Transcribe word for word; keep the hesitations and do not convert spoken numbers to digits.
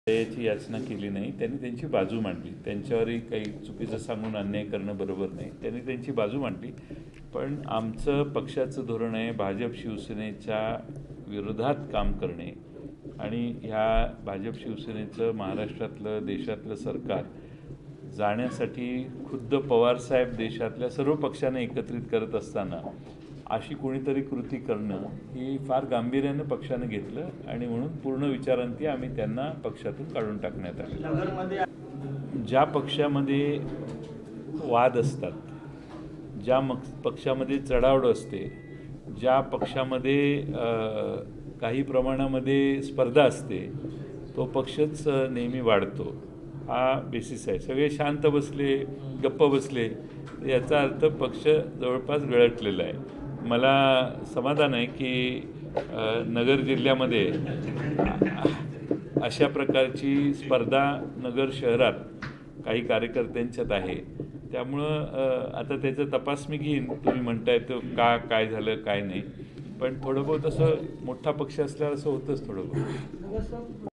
दयेची याचना केली नाही, त्यांनी त्यांची बाजू मांडली. त्यांच्यावरही काही चुकीचं सांगून अन्याय करणं बरोबर नाही. त्यांनी त्यांची बाजू मांडली. पण आमचं पक्षाचं धोरण आहे भाजप शिवसेनेच्या विरोधात काम करणे आणि ह्या भाजप शिवसेनेचं महाराष्ट्रातलं देशातलं सरकार जाण्यासाठी खुद्द पवारसाहेब देशातल्या सर्व पक्षांना एकत्रित करत असताना अशी कोणीतरी कृती करणं ही फार गांभीर्यानं पक्षानं घेतलं आणि म्हणून पूर्ण विचारांती आम्ही त्यांना पक्षातून काढून टाकण्यात आले. ज्या पक्षामध्ये वाद असतात, ज्या मग पक्षामध्ये चढाओढ असते, ज्या पक्षामध्ये काही प्रमाणामध्ये स्पर्धा असते, तो पक्षच नेहमी वाढतो. हा बेसिस आहे. सगळे शांत बसले, गप्प बसले, याचा अर्थ पक्ष जवळपास गळटलेला आहे. मला समाधान आहे की नगर जिल्ह्यामध्ये अशा प्रकारची स्पर्धा नगर शहरात काही कार्यकर्त्यांच्यात आहे. त्यामुळं आता त्याचा तपास मी घेईन. तुम्ही म्हणताय तर का काय झालं काय नाही, पण थोडं बहुत असं मोठा पक्ष असल्यावर असं होतंच थोडं बहुत.